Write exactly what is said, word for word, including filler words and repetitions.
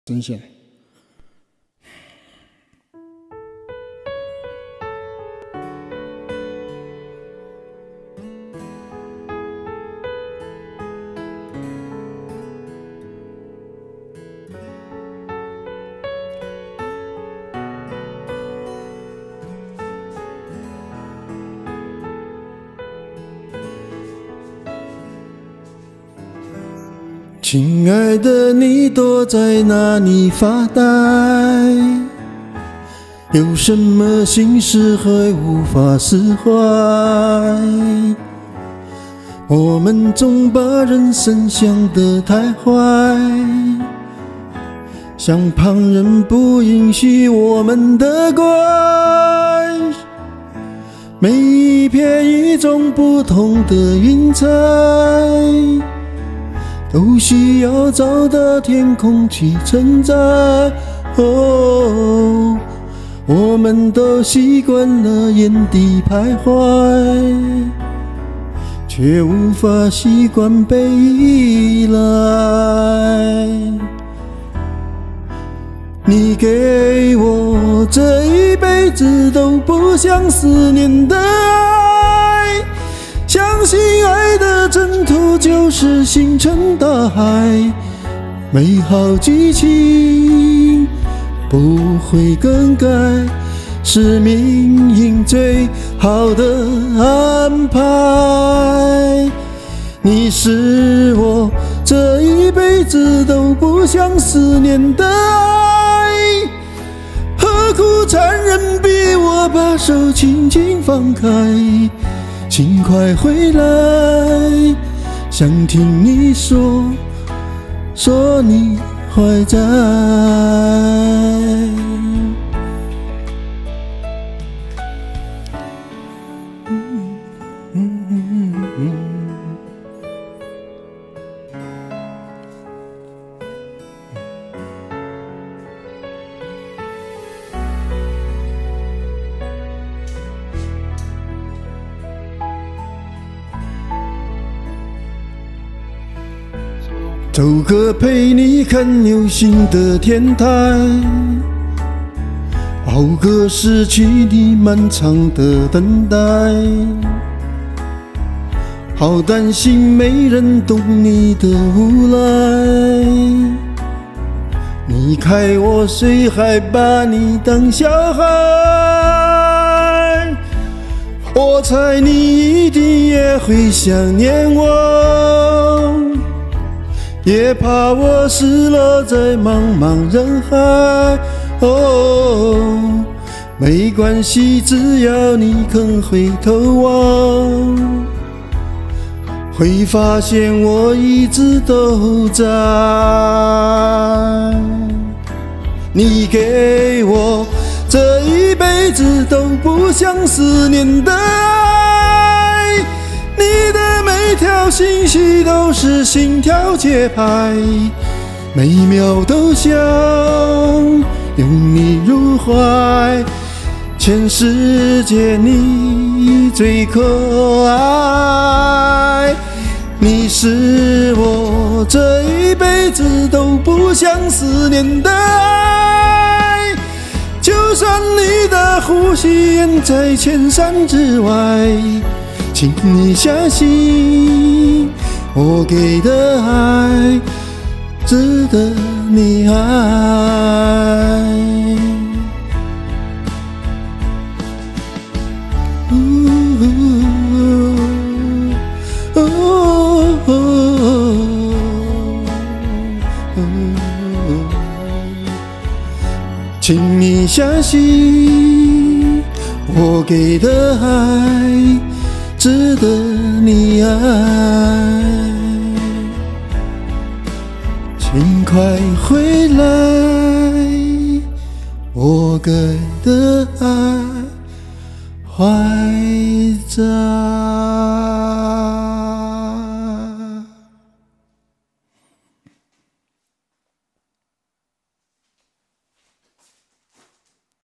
声线。亲爱的，你躲在哪里发呆？有什么心事还无法释怀？我们总把人生想得太坏，像旁人不允许我们的乖。每一片与众不同的云彩，都需要找到天空去承载。哦，我们都习惯了原地徘徊，却无法习惯被依赖。你给我这一辈子都不想思念的爱，相信爱的征途就是星辰大海，美好剧情不会更改，是命运最好的安排。你是我这一辈子都不想思念的爱，何苦残忍逼我把手轻轻放开？请快回来，想听你说，说你还在。嗯嗯嗯嗯走个陪你看流星的天台，熬个失去你漫长的等待。好担心没人懂你的无奈，你开我谁还把你当小孩？我猜你一定也会想念我，也怕我失落在茫茫人海。哦，没关系，只要你肯回头望，会发现我一直都在。你给我这一辈子都不想思念的爱，你的每条信息都是心跳节拍，每秒都想拥你入怀。全世界你最可爱，你是我这一辈子都不想思念的爱，就算你的呼吸远在千山之外，请你相信，我给的爱值得你爱。请你相信，我给的爱值得你爱。请快回来，我给的爱还在。